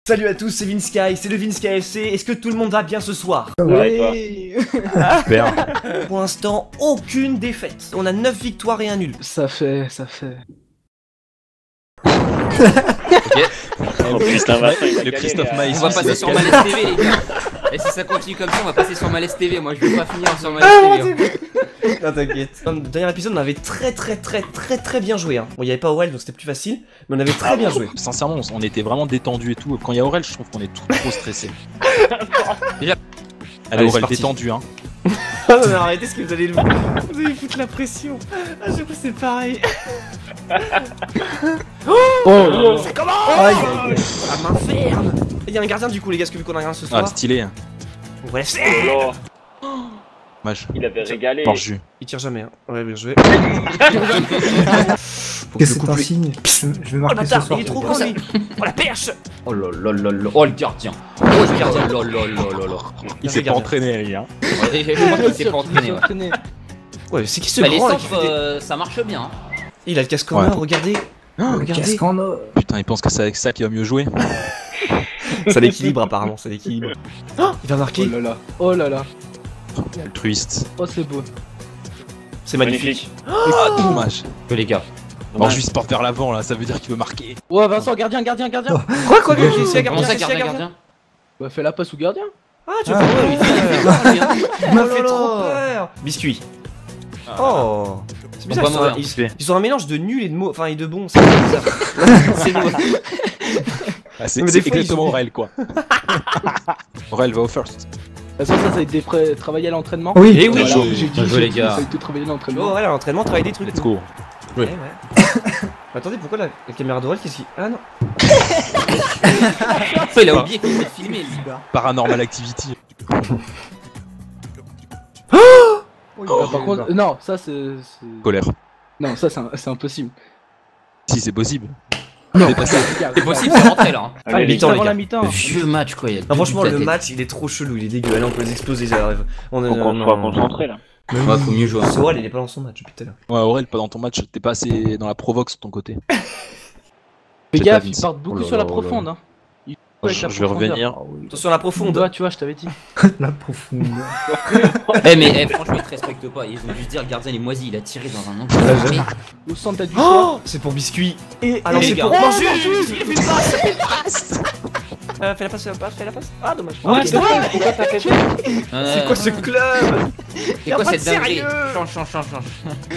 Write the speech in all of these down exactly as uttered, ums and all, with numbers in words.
Salut à tous, c'est Vinsky, c'est le Vinsky F C. Est-ce que tout le monde va bien ce soir? Oui. Super. Pour l'instant, aucune défaite. On a neuf victoires et un nul. Ça fait, ça fait. Ok. Oh putain, va Le Christophe Maïs. On va passer sur Malaise T V, les gars. Et si ça continue comme ça, on va passer sur Malaise T V. Moi, je veux pas finir sur Malaise T V. Non, t'inquiète. Dans le dernier épisode, on avait très très très très très bien joué. Hein. Bon, il n'y avait pas Aurel, donc c'était plus facile, mais on avait très bien joué. Sincèrement, on- on était vraiment détendu et tout. Quand il y a Aurel, je trouve qu'on est tout trop stressé. Déjà. Allez, Allez, c'est Aurel, parti. détendu, hein. Ah non, mais arrêtez ce que vous allez le... Vous allez foutre la pression. À chaque fois, c'est pareil. Oh, Ça commence. Ah, main ferme. Il y a un gardien du coup, les gars, parce que vu qu'on a rien ce soir. Ah, stylé. Ouais, c'est... Oh, Dommage. il avait régalé. Par jus. Il tire jamais, hein. Ouais, bien joué. Qu'est-ce que c'est un signe? Je je vais Oh, marquer le ce bâtard, soir. il est trop grand, lui. Oh, la perche. Oh là là là là. Oh le gardien. Oh le gardien. Oh là là là là. Il s'est pas entraîné, lui, hein. Ouais, je crois qu'il s'est pas entraîné. Ouais. Ouais, c'est qui ce Bah, les grand là qui centres, fait des- euh, ça marche bien. hein. Il a le casque en Ouais. or, regardez. Regardez. Qu'est-ce qu'on a? Putain, il pense que c'est avec ça qu'il va mieux jouer. Ça l'équilibre apparemment, ça l'équilibre. Oh, il va oh marquer. là là, oh là là, Altruiste. oh c'est beau. C'est magnifique. Ah, dommage. Que les gars. Alors, juste porte vers l'avant, là, ça veut dire qu'il veut marquer. Ouais, Vincent, gardien, gardien, gardien. Quoi, quoi, qu'est-ce qu'il y a, Comment gardien? ça, Qu'est-ce qu'il y a, gardien, gardien? Ouais, fais la passe au gardien. Ah, tu Ah. vois, lui, il fait peur, lui, hein. Il m'a Oh là fait là. trop peur. Biscuit. Oh. C'est bizarre, On ils va sont, un, mourir. ils, ils sont un mélange de nul et de mots, enfin et de bon, c'est bizarre. C'est nous. Ah, c'est Mais c'est des fois, exactement ils- Aurel, quoi. Aurel va au first. De toute façon, ça, ça a été pré- travaillé à l'entraînement. Oui. Et oui. Voilà, Bien joué. j'ai dit, Bien joué, j'ai les dit, gars. ça a été travaillé à Oh, l'entraînement. ouais, à l'entraînement, travaille des trucs. Let's go. Ouais, ouais. Attendez, pourquoi la, la caméra d'Aurel, qu'est-ce qu'il... Ah non. Il a oublié qu'il était filmé, lui. Paranormal Activity. Ah, par contre, non, ça c'est. c'est- Colère. Non, ça c'est un- c'est impossible. Si, c'est possible. Non, Dépassé. C'est possible, c'est rentré là. hein. Ah, Allez, il est mi-temps, les avant gars. la mi-temps. Le vieux match, quoi. Il y a Non, deux franchement, buts à le tête. match, il est trop chelou, il est dégueu. Allez, on peut les exploser, ça arrive. On Faut qu'on soit concentré là. Ouais, faut mieux jouer. C'est Aurel, il est pas dans son match depuis tout à l'heure. Ouais, Aurel, pas dans ton match, t'es pas assez dans la provoque sur ton côté. Fais J'ai gaffe, pas vu ils ça. partent beaucoup Oh là sur la là, oh là profonde. Hein. Ils jouent avec Je, la je vais profondeur. revenir. Attention à la profonde. Ouais, tu vois, je t'avais dit. La profondeur. Eh, mais eh, franchement, ils te respectent pas. Ils ont dû se dire, le gardien il est moisi, il a tiré dans un angle. Mais- Au centre, t'as du Oh, c'est pour Biscuit. Et Ah non, les c'est gars. pour... Oh, Non, juste, juste, il a fait une passe, il a fait une passe. Euh, fais la passe, fais la passe, fais la passe. Ah, dommage. Ouais, Ok. c'est vrai, pourquoi t'as fait ça? C'est quoi ce club? C'est Y a quoi pas cette de dinguerie? sérieux. Change, change, change, change.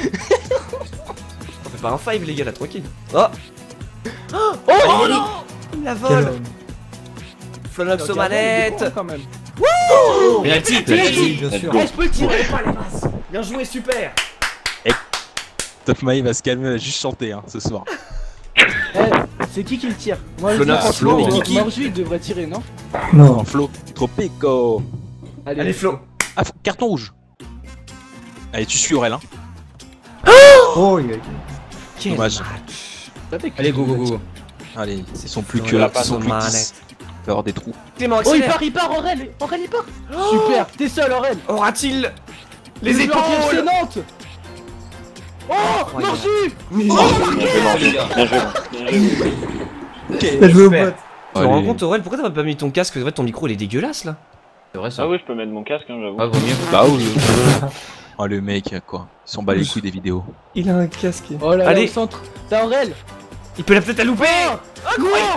On fait pas un five, les gars, là, tranquille. Oh. Oh, Oh, non. Il la Quel vole. homme. Flonox aux Le gardien, il est manettes. con, quand même. Penalty, Oui, penalty. bien sûr. Eh, je peux le tirer, pas les passes. Bien joué, super. Top Maï va se calmer, elle va juste chanter, hein, ce soir. Eh, c'est qui qui le tire? Moi, je Flo dis, Nox, franchement, Flo, Mor- Kiki. Morju, il devrait tirer, non? Non. En flow. Tropico. Allez, Flo. Ah, faut- carton rouge. Allez, tu suis Aurel, hein. Oh, il y a... Quel Dommage. match. Allez, go, go, go. Allez, ils sont plus Flo que. Nox Ils sont aux plus que manettes. dix. Il va y avoir des trous. Clément, Oh, il accélère. part, il part, Aurel! Aurel, il part! Super, t'es seul, Aurel! Aura-t-il les Le joueur du F C épaules? Nantes! Oh, Incroyable. Morju! Bien joué, Mordi. Bien joué. Bien joué. T'as joué au Super. bot. Tu te rends Allez. compte, Aurel, pourquoi t'as pas mis ton casque? En fait, ton micro il est dégueulasse là. C'est vrai ça. Ah oui, je peux mettre mon casque, hein, j'avoue. Ah, vaut mieux. Bah oui. Oh le mec, quoi. Ils s'en bat les couilles des vidéos. Il a un casque. Oh là là, Allez. au centre! T'as Aurel! Il peut la peut-être la louper. Incroyable!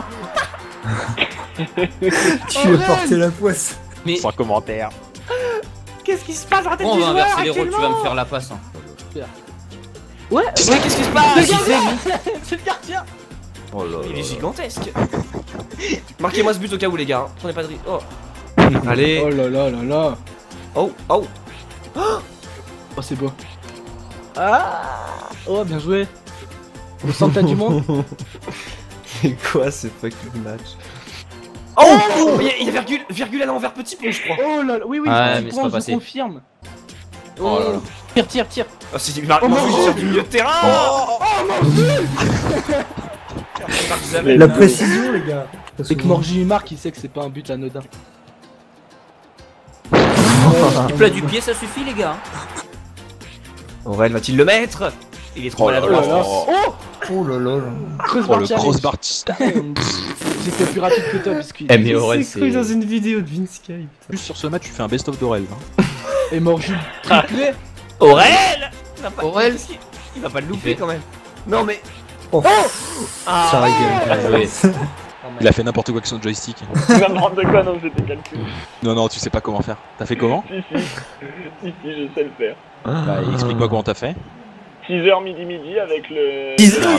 Tu as porté la poisse. Mais Sans commentaire. Qu'est-ce qui se passe dans la tête on du va joueur inverser les rôles, tu vas me actuellement? faire la passe. hein. Ouais! Ouais, qu'est-ce qui se passe? Le gardien! C'est le gardien! Oh là Il est gigantesque. Marquez-moi ce but au cas où les gars. hein. Prenez pas de risque. Oh. Allez. Oh là là là là! Oh, oh. Oh, c'est beau! Ah! Oh, bien joué! Au centre, t'as du monde? C'est quoi ce fucking match? Oh, il y a, il y a virgule, virgule à l'envers petit pont, je crois. Oh là là, oui, oui, Ouais, je mais c'est pense, pas je passé. confirme! Oh là là. Tire, tire, tire! Oh, c'est du Mar- Oh, Marc mon Rouge Dieu. sur du milieu de terrain. Oh, Marc jamais. La précision, les gars. C'est que Morju il marque, il sait que c'est pas un but anodin. Du plat du pied, ça suffit, les gars. Aurel va-t-il le mettre? Il est trop Oh là maladroit. là. Oh! Oh là là là. Crossbar Oh le challenge. crossbar challenge. j'étais plus rapide que toi, Biscuit. Eh, mais Aurel, C'est cru c'est. dans une vidéo de Vinsky. Plus sur ce match, tu fais un best-of d'Aurel. Hein. Et Morjul triplé. Aurel il va pas... Aurel. Il va pas le Il louper fait- quand même. Non mais... Oh, Ah. ça rigole. Ouais. Il a fait n'importe quoi avec son joystick. N'importe quoi, non, c'était calculé. Non, non, tu sais pas comment faire. T'as fait comment? Si, si. Si, si, je sais le faire. Bah, explique-moi comment t'as fait. six heures midi midi avec le. six heures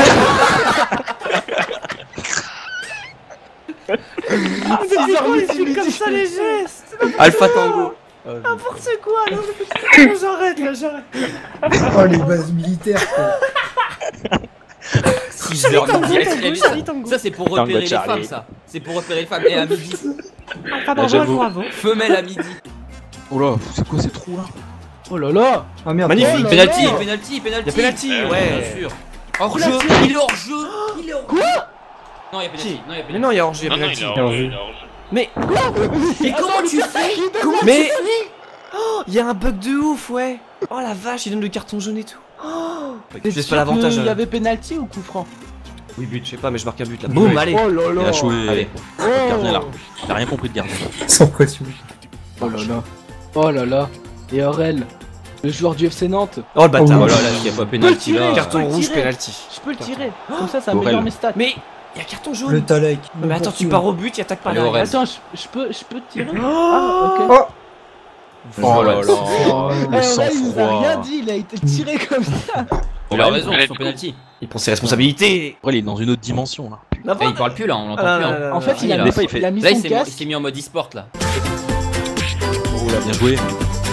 midi comme ça les gestes. Alpha Tango. N'importe quoi, non, mais- j'arrête là, j'arrête. Oh, les bases militaires, quoi. six heures midi. Tango, Eh, mais ça- Charlie Tango. Ça, c'est pour Tango repérer les Charlie. femmes, ça. C'est pour repérer les femmes. Et à midi. Ah, bravo, j'avoue. bravo. Femelle à midi. Oh là, c'est quoi ces trous là? Oh là là. Ah merde. Magnifique. Oh là Penalty, là. penalty, penalty. Y'a penalty, Bien ouais. sûr. Hors jeu. Il est hors jeu. Il est hors jeu. Non, y'a penalty. Qui Non, y'a Mais penalty. non, il y a hors-jeu, il y a Non, non, penalty. il est hors jeu, il est hors jeu. Mais Mais comment tu fais Mais oh, il y a un bug de ouf, ouais. Oh la vache, il donne le carton jaune et tout. Oh, c'est pas l'avantage. Il y hein. avait penalty ou coup franc? Oui, but, je sais pas, mais je marque un but là. Boum, allez. Oh là là. Il a joué. Allez. Le gardien là. T'as rien compris de gardien. Sans pression. Oh là là. Oh là là. Et Aurel, le joueur du F C Nantes. Oh le bâtard. Oh Oh là là, il y a pas penalty là. Carton Je peux le rouge, tirer. penalty. Je peux le tirer. Comme ça, ça Aurel. améliore mes stats. Mais il y a carton Le jaune. Talek. Mais attends, tu pars au but, il attaque par Allez, derrière. Aurel. Attends, je, je peux, je peux tirer. Oh, Ah, ok. Oh, Oh là là. Oh, Le Aurel, il nous a sang-froid. rien dit, il a été tiré comme ça. Il a raison, Allez, son du coup. penalty. Il prend ses responsabilités. Après, il est dans une autre dimension là. Eh, il parle plus là, on l'entend Ah, plus. là, hein. là, là, En fait, là. il a là. mis, Des fois, il fait- il a mis Là, il son s'est mis- il casque. s'est mis en mode e-sport là. Oh là, bien joué.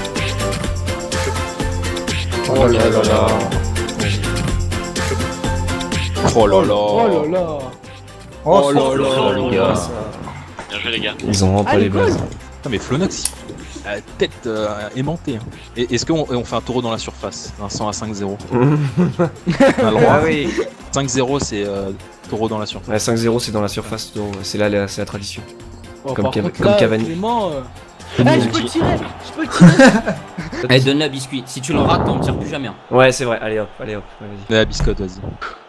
oh là là là. Oh là là. Oh là là. Oh là là. Oh, les gars. Bien joué, les gars. Ils ont vraiment pas Ah, les les bases. Putain, mais Flonox, il a la tête euh, aimantée. Hein. Et est-ce qu'on on fait un taureau dans la surface? Vincent à cinq zéro. On a le droit. Ah oui. cinq zéro, c'est euh, taureau dans la surface. Ouais, cinq zéro, c'est dans la surface. donc C'est là, la- c'est la tradition. Oh, Comme par Cav- contre, comme là, Cavani. Clément, euh, Eh, je peux le tirer. Je peux le tirer. Eh, donne la biscuit. Si tu le rates, on ne tire plus jamais. hein. Ouais, c'est vrai. Allez hop, allez hop. Vas-y. La biscotte, vas-y.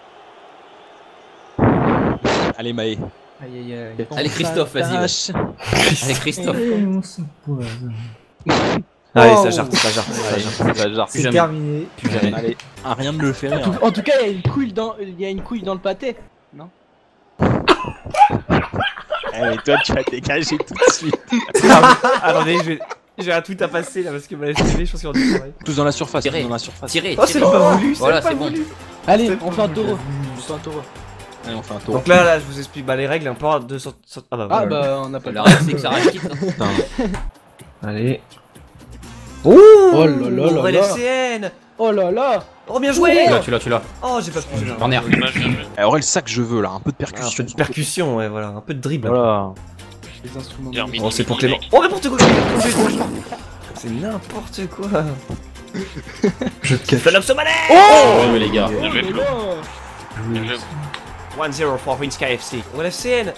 Allez, Maë. Aïe aïe aïe. Allez, Christophe, vas-y. vas-y. Allez, Christophe. Allez, Oh. ça jarte, ça jarte, ça Allez, jarte. ça jarte. C'est jamais. terminé. Plus jamais. Allez, ah, rien de le faire. En tout, en tout cas, il y a une couille dans, il y a une couille dans le pâté. Allez, toi, tu vas dégager tout de suite. Attendez, je vais. J'ai un tweet à passer là parce que ma S T V, je pense qu'on dit pareil. Tous dans la surface, tous Tirez. dans la surface. Tirez, Oh, c'est tirez. pas voulu, c'est Voilà, pas c'est bon. voulu. Allez, C'est on pas fait un voulu. taureau. On fait un taureau. Allez, on fait un taureau. Donc là, là, je vous explique bah, les règles, un peu de sorte. Ah bah Ah voilà. bah on a pas le La règle, c'est que ça rage quitte. hein. Putain. Allez. Oh, Oh là là là Aurel là. F C N. Oh là là. Oh, bien joué. Tu l'as, tu l'as, tu l'as. Oh, j'ai pas pu. j'ai un- Corner. Dommage, bien joué. Eh, Aurel, ça que je veux là, un peu de Ah, un percussion. peu de percussion, ouais, voilà, un peu de dribble. Voilà. Les instruments. Bien de- mis. Oh, c'est pour Clément. Oh, n'importe quoi. C'est n'importe quoi. Je te cache. Phenox Manet. Oh, mais les gars. Oh Bien joué, là Flo. là. Bien joué. un zéro pour Vince K F C. Aurel F C N.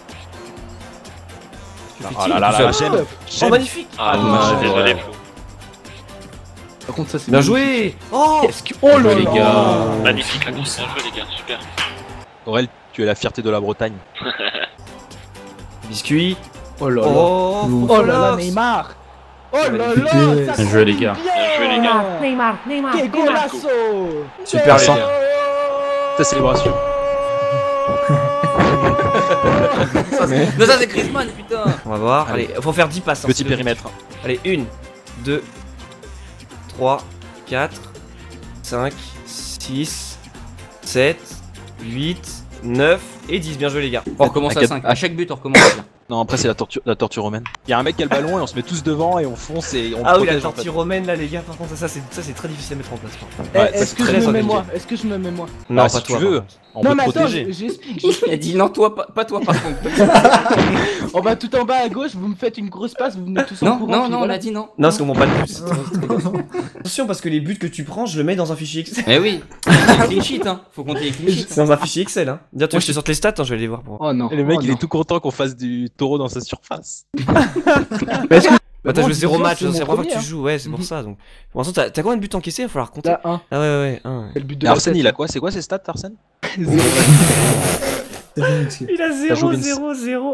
Oh là là là, la chaîne. Oh, magnifique. Ah, dommage, désolé, ouais. Flo. Par contre ça c'est Bien magnifique. joué. Oh. Qu'est-ce que... Oh là les là. gars. Magnifique la course. Bien joué, les gars. Super. Aurel, tu es la fierté de la Bretagne. Biscuit. Oh là là. Oh. Oh là là Phenox. Neymar. Oh là là. Putain. ça Bien joué, les gars. Bien joué, les gars. Neymar, Neymar, Que Neymar. golasso. Super, les Oh. gars. Ta célébration. Non, ça c'est Griezmann, putain. On va voir. Allez. Allez, faut faire dix passes. hein, Petit c'est le périmètre. but. Allez, une, deux, trois, quatre, cinq, six, sept, huit, neuf et dix. Bien joué, les gars. On recommence à à cinq. À chaque but, on recommence. là. Non, après, c'est la torture, la torture romaine. Il y a un mec qui a le ballon et on se met tous devant et on fonce et on Ah oui, la protège en tortue fait. romaine, là, les gars. Par contre, ça, c'est ça, c'est très difficile à mettre en place. par contre. Eh, Ouais, Est-ce que très je me mets organisé. moi? Est-ce que je me mets moi? Non, Bah, pas si toi. tu veux. par contre. On Non peut mais te attends, protéger. j- j'explique. Il a dit non, toi, pas, pas toi par contre. On va tout en bas à gauche, vous me faites une grosse passe, vous venez tous en Non, courant. non, puis non, on voilà. a dit non. Non, parce qu'on prend pas de but. Attention, parce que les buts que tu prends, je le mets dans un fichier Excel. Eh oui. C'est clean sheet, hein. Faut compter les clean sheets. C'est dans un fichier Excel, hein. Dis, tu veux que je te sorte les stats, hein, je vais aller les voir pour. Oh non. Et le mec, oh il est non. tout content qu'on fasse du taureau dans sa surface. Mais est-ce que- Bah, t'as Bon, joué zéro division, match, c'est c'est mon la première fois que premier, tu joues, ouais, c'est pour Mhm. ça donc. Pour l'instant, t'as t'as combien de buts encaissés? Il va falloir compter. Là, un. Ah ouais, ouais, ouais. un, ouais. C'est le but de Et la Arsène, tête. il a quoi? C'est quoi ses stats, Arsène? T'as vu, Mixi. Il a joué zéro Vince. zéro zéro.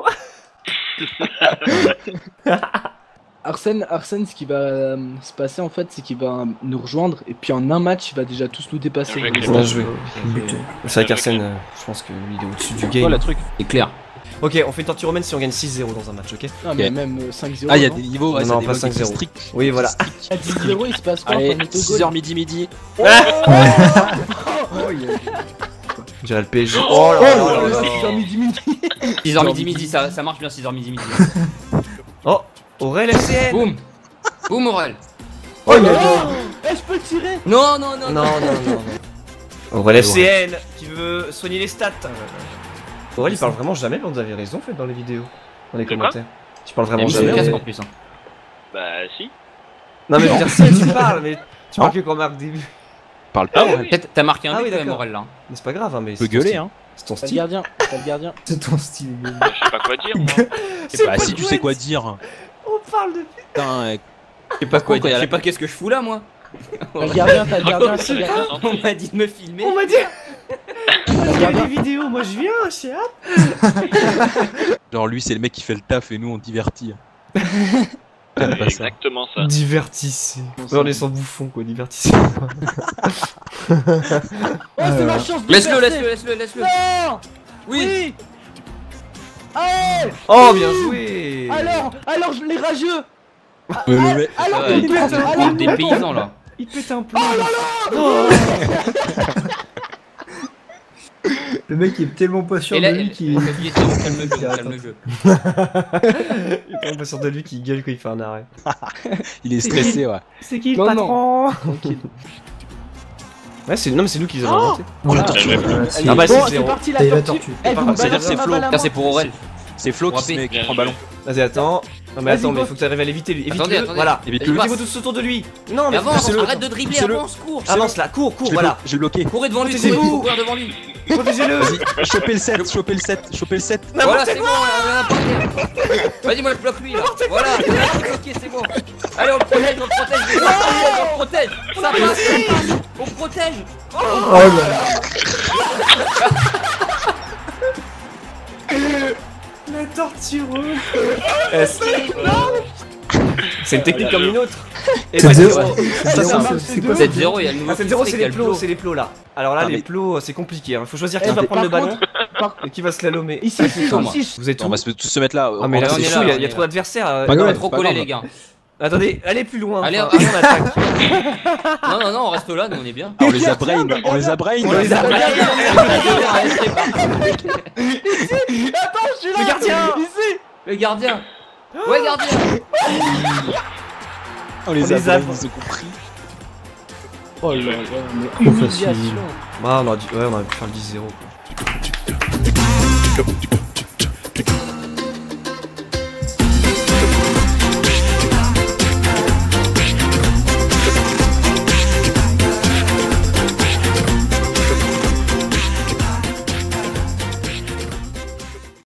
Arsène, Arsène, ce qui va euh, se passer en fait, c'est qu'il va nous rejoindre et puis en un match, il va déjà tous nous dépasser. Bien joué, Bien joué. Buté. C'est vrai qu'Arsène, euh, je pense qu'il est au-dessus du game. Voilà le truc. C'est clair. Ok, on fait une tortue romaine si on gagne six zéro dans un match, ok? Non, mais Ok. même euh, cinq zéro. Ah, il y a non des niveaux, ouais, Non, ça non, des pas bugs cinq zéro. stricts. Oui, voilà. À dix zéro, il se passe quoi? Allez, quand on est au six goal heures midi midi. Oh, Je dirais le P S G. Oh là là là oh, là. six heures midi midi. six heures midi midi, ça, ça marche bien, six heures midi midi. Oh, Aurel F C N. Boum. Boum, Aurel. Oh, il a Eh, je peux le tirer. Non, non, non. Non, non, non, non. Aurel F C N qui veut soigner les stats. Aurel, il parle vraiment jamais, mais vous avez raison, fait dans les vidéos, dans les De quoi commentaires. Tu parles Il a vraiment mis son jamais. casque mais- en plus. Hein. Bah si. Non, mais je veux dire, si tu parles, mais tu parles que quand on marque début. Parle pas, ouais. Peut-être t'as marqué un Ah but oui, quand même, d'accord. Aurel là. Mais c'est pas grave, hein, mais. Tu peux c'est ton gueuler, style. hein. C'est ton T'as le style. gardien, t'as le gardien. C'est ton style. Guillaume. Je sais pas quoi dire moi. Eh bah, si tu sais quoi dire. On parle de. Putain, euh, Je sais pas quoi Quand il y a dire. Je la- sais pas qu'est-ce que je fous là, moi. T'as le gardien, t'as le gardien, t'as le gardien. On m'a dit de me filmer. On m'a dit. Il y a des vidéos, moi je viens, j'ai hâte. genre lui, c'est le mec qui fait le taf et nous on divertit. J'aime pas C'est ça. exactement ça. Divertissez. Ouais, on est sans bouffon, quoi, divertissez. Oh, c'est ma chance de Laisse-le, percer. laisse-le, laisse-le, laisse-le. Non. Oui. Oui. Allez. Oh, bien joué. Alors, alors, je les rageux. Mais le mec- Alors, Ouais, il il pète, prend alors, des paysans là. Il pète un plomb. Oh là là. Le mec est tellement pas sûr Et de là, lui qu'il. il est calme le jeu, calme le jeu. Il est tellement pas sûr de lui qui gueule quand il fait un arrêt. Il est stressé, ouais. C'est qui le patron? Tranquille. Ouais, c'est non mais c'est nous qui les avons inventés. Voilà. Bien joué. Ah bah Bon, c'est c'est zéro. parti T'as eu la la tortue. tortue. Eh, vous me C'est-à-dire balancez c'est ma Flo. balle à Ça moi. c'est pour Aurel. C'est Flo qui se Rappé. met, qui Bien prend joué. ballon. Vas-y attends. Non mais Vas-y, attends, mais bosse. faut que t'arrives à l'éviter lui. Attendez, Évite-le. attendez. Voilà. Et vite Et le passe. Évitez tous autour de lui. Non Mais mais avance, poussez-le. arrête de dribbler, Poussez-le. avance, cours. avance là, cours, cours, Je l'ai voilà. blo- J'ai bloqué. Courez devant lui, Protégez-vous. courez, faut courir devant lui. Protégez-le. Vas-y, chopez le set, chopez le set, chopez le set. Voilà, c'est bon, on a un Vas-y, moi je bloque lui là. Voilà, il est bloqué, c'est bon. Allez, on le protège, on le protège. On le protège. Ça passe, ça passe. On protège. Oh là là. La torture. C'est une technique comme une autre. Et C'est bah, zéro. zéro. C'est Ça, zéro, ça c'est- c'est quoi sept zéro, il y a le nouveau. Ah, sept zéro, c'est il y a les le plots, flow. c'est les plots là. Alors là, Ah, les mais- plots, c'est compliqué. Il faut choisir Eh, qui va mais prendre le par ballon Par- et qui va slalomer. Ici, ici, Comment ici. Vous êtes On où? va se tous se mettre là. Ah mais là on c'est est chaud, là, il y a- on il y a est trop là. d'adversaires. euh. Pas On grave. va trop pas coller grave. les gars. Attendez, allez plus loin. Allez, enfin, on attaque. Non, non, non, on reste là, nous on est bien. Ah, on les a brain, on les a brain. On les a brain. Attends, je suis là. Le gardien. Ici. Le gardien. Ouais, gardien. On les On a les a brain, ils ont compris. Oh là là, mais Trop facile. humiliation. Bah on aurait dû, ouais, on aurait pu faire le dix zéro.